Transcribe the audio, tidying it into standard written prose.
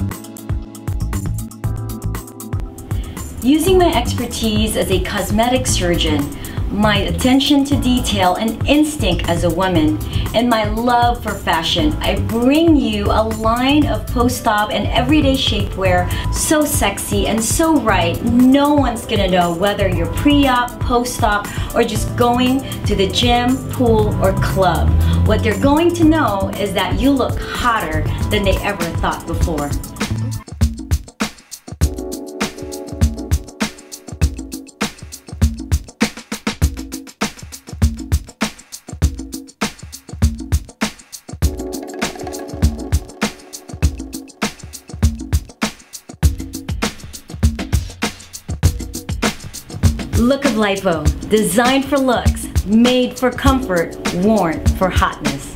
Using my expertise as a cosmetic surgeon, my attention to detail and instinct as a woman, and my love for fashion, I bring you a line of post-op and everyday shapewear so sexy and so right, no one's gonna know whether you're pre-op, post-op, or just going to the gym, pool, or club. What they're going to know is that you look hotter than they ever thought before. Look of Lipo, designed for looks, made for comfort, worn for hotness.